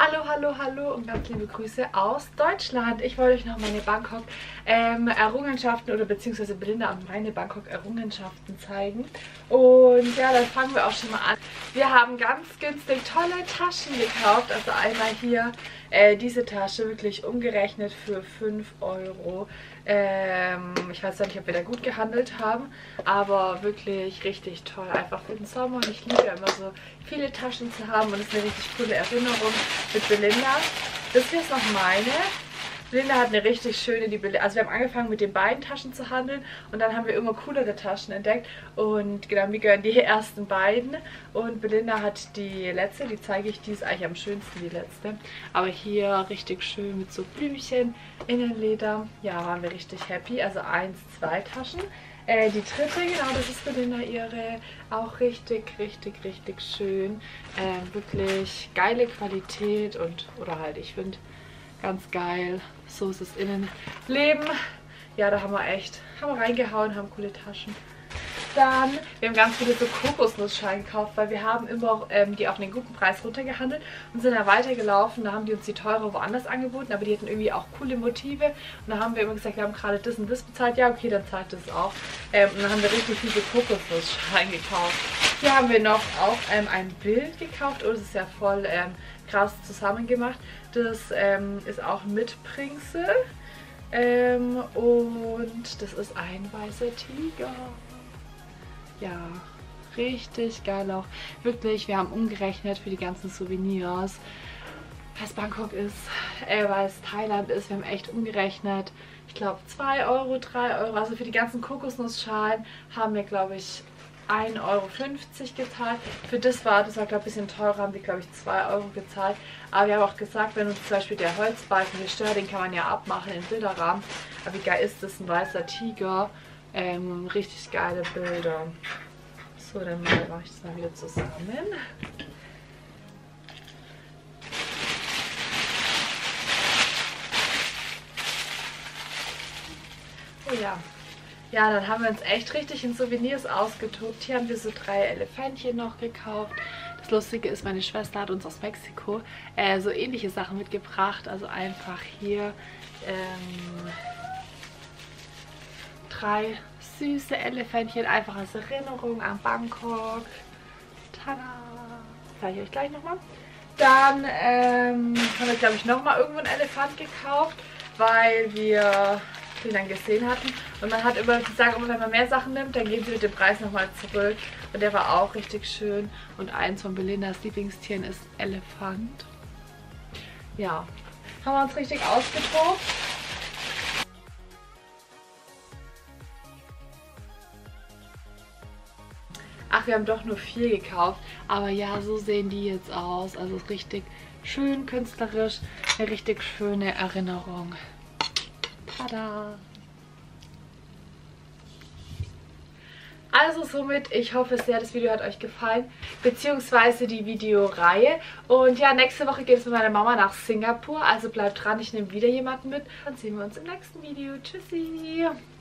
Hallo, hallo, hallo und ganz liebe Grüße aus Deutschland. Ich wollte euch noch meine Bangkok-Errungenschaften oder beziehungsweise Belinda und meine Bangkok-Errungenschaften zeigen. Und ja, dann fangen wir auch schon mal an. Wir haben ganz günstig tolle Taschen gekauft. Also einmal hier diese Tasche, wirklich umgerechnet für 5 Euro. Ich weiß ja nicht, ob wir da gut gehandelt haben, aber wirklich richtig toll. Einfach für den Sommer. Und ich liebe ja immer so viele Taschen zu haben und es ist eine richtig coole Erinnerung mit Belinda. Das hier ist noch meine. Belinda hat eine richtig schöne, also wir haben angefangen mit den beiden Taschen zu handeln und dann haben wir immer coolere Taschen entdeckt und genau, mir gehören die ersten beiden und Belinda hat die letzte, die zeige ich, die ist eigentlich am schönsten, die letzte. Aber hier richtig schön mit so Blümchen, Innenleder, ja, waren wir richtig happy, also 1, 2 Taschen. Die dritte, genau, das ist Belinda ihre, auch richtig, richtig, richtig schön. Wirklich geile Qualität und, oder halt, ich finde, ganz geil. So ist das Innenleben. Ja, da haben wir reingehauen, haben coole Taschen. Dann, wir haben ganz viele so Kokosnussschalen gekauft, weil wir haben immer die auf den guten Preis runtergehandelt und sind dann weitergelaufen. Da haben die uns die teure woanders angeboten, aber die hatten irgendwie auch coole Motive. Und da haben wir immer gesagt, wir haben gerade das und das bezahlt. Ja, okay, dann zahlt das auch. Und dann haben wir richtig viele Kokosnussschalen gekauft. Hier haben wir noch auch ein Bild gekauft. Oh, das ist ja voll krass zusammengemacht. Das ist auch ein Mitbringsel. Und das ist ein weißer Tiger. Ja, richtig geil auch. Wirklich, wir haben umgerechnet für die ganzen Souvenirs, was Bangkok ist, weil es Thailand ist. Wir haben echt umgerechnet. Ich glaube 2 Euro, 3 Euro. Also für die ganzen Kokosnussschalen haben wir, glaube ich, 1,50 Euro gezahlt. Für das war glaube ich, ein bisschen teurer, haben wir, glaube ich, 2 Euro gezahlt. Aber wir haben auch gesagt, wenn uns zum Beispiel der Holzbalken hier stört, den kann man ja abmachen in Bilderrahmen. Aber wie geil ist das, ein weißer Tiger? Richtig geile Bilder. So, dann mache ich das mal wieder zusammen. Oh ja. Ja, dann haben wir uns echt richtig in Souvenirs ausgetobt. Hier haben wir so 3 Elefantchen noch gekauft. Das Lustige ist, meine Schwester hat uns aus Mexiko so ähnliche Sachen mitgebracht. Also einfach hier 3 süße Elefantchen, einfach als Erinnerung an Bangkok. Tada! Das zeige ich euch gleich nochmal. Dann haben wir, glaube ich, nochmal irgendwo einen Elefant gekauft, weil wir den dann gesehen hatten. Und man hat immer gesagt, wenn man mehr Sachen nimmt, dann geben sie mit dem Preis nochmal zurück. Und der war auch richtig schön. Und eins von Belindas Lieblingstieren ist Elefant. Ja, haben wir uns richtig ausgetobt. Ach, wir haben doch nur 4 gekauft. Aber ja, so sehen die jetzt aus. Also richtig schön künstlerisch. Eine richtig schöne Erinnerung. Tada! Also somit, ich hoffe sehr, das Video hat euch gefallen, beziehungsweise die Videoreihe. Und ja, nächste Woche geht es mit meiner Mama nach Singapur, also bleibt dran, ich nehme wieder jemanden mit. Dann sehen wir uns im nächsten Video. Tschüssi!